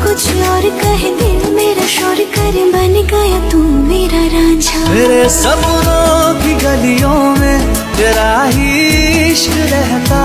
कुछ और कहे दिल मेरा शोर करे, बन गया तू मेरा रांझा। मेरे सपनों की गलियों में तेरा ही इश्क रहता